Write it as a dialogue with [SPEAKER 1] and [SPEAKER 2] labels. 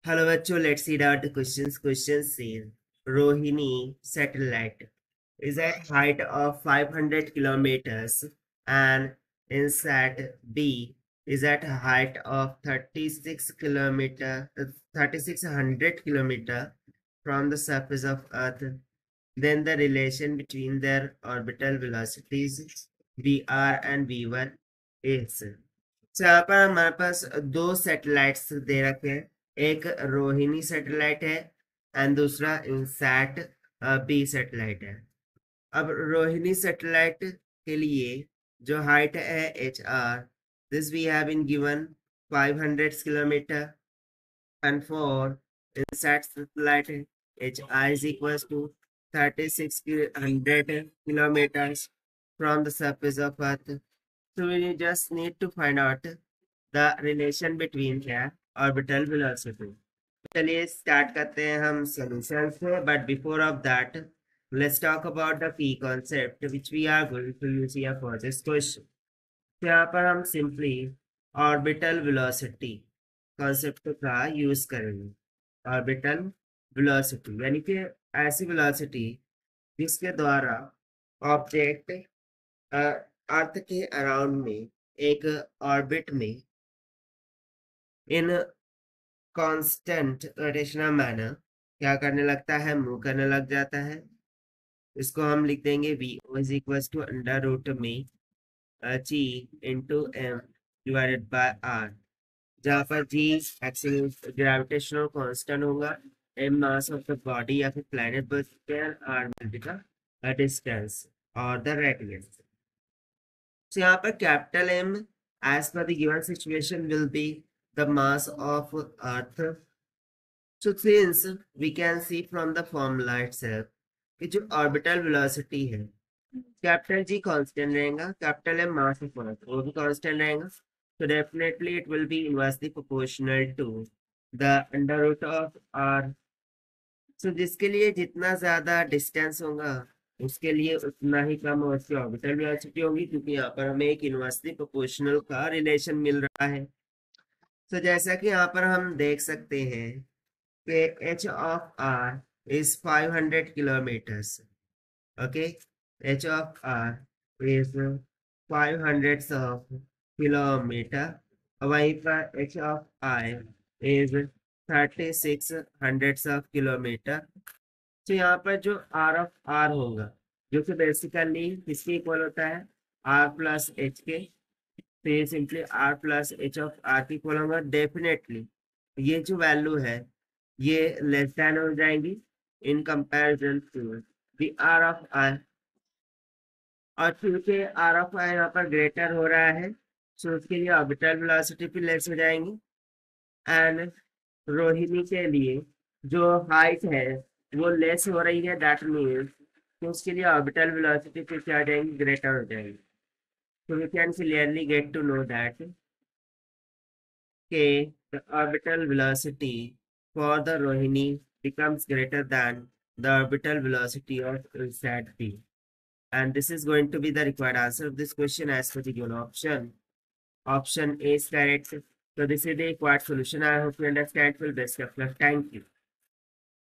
[SPEAKER 1] Hello bachcho, let's read out the questions. Question says Rohini satellite is at height of 500 kilometers and Insat-B is at a height of 3600 kilometer from the surface of Earth. Then the relation between their orbital velocities Vr and V1 is. तो यहाँ पर हमारे पास दो satellites दे रखे हैं, एक Rohini satellite है and दूसरा इनसैट बी सैटेलाइट है। अब रोहिणी सैटेलाइट के लिए जो हाइट है HR, this we have been given 500 kilometre and for insat satellite HI is equals to 3600 kilometers from the surface of Earth. So we just need to find out the relation between their orbital velocity. चलिए start करते हैं हम solution से, but before of that let's talk about the key concept which we are going to use here for this question. तो यहाँ पर हम simply orbital velocity concept का यूज करेंगे। ऑर्बिटल वेलोसिटी यानी कि ऐसी वेलोसिटी जिसके द्वारा ऑब्जेक्ट अर्थ के अराउंड में एक ऑर्बिट में इन कांस्टेंट रोटेशनल मैनर क्या करने लगता है, मूव करने लग जाता है। इसको हम लिख देंगे VO is equal to under root में G into M divided by R, जहाँ पर G एक्सिस ग्रेविटेशनल कांस्टेंट होगा, M mass of the body या फिर प्लैनेट पर square, R will be the distance और द रेडियस। So यहाँ पर capital M as per the given situation will be the mass of Earth. So since we can see from the formula itself कि जो orbital velocity है capital G constant रहेगा, capital M mass of earth वो भी constant रहेगा, so definitely it will be inversely proportional to the under root of R. So जिसके लिए जितना ज्यादा डिस्टेंस होगा उसके लिए उतना ही कम उसकी ऑर्बिटल वेलोसिटी होगी, क्योंकि यहाँ पर हमें एक इनवर्सली प्रोपोर्शनल का रिलेशन मिल रहा है। तो जैसा कि यहाँ पर हम देख सकते हैं कि h of R is 500 kilometers. Okay, h of R is 500 of kilometer, वहीं पर h of I is 3600 of kilometer। तो यहाँ पर जो R of R होगा जो कि बेसिकली किसके इक्वल होता है, R प्लस H के, तो ये simply R plus H of R की इक्वल होगा। डेफिनेटली ये जो वैल्यू है ये लेस देन हो जाएंगी in comparison to the R of I, और क्योंकि R ऑफ I यहाँ पर ग्रेटर हो रहा है सो उसके लिए ऑर्बिटल वेलोसिटी भी लेस हो जाएंगी। एंड रोहिणी के लिए जो हाइट है वो लेस हो रही है, दैट मीन्स तो उसके लिए ऑर्बिटल वेलोसिटी फिर क्या आ जाएंगी, ग्रेटर हो जाएंगी। So we can clearly get to know that the orbital velocity for the Rohini becomes greater than the orbital velocity of Insat-B. And this is going to be the required answer of this question as per the given option. Option A is correct. So this is the required solution. I hope you understand. Well, best of luck. Thank you.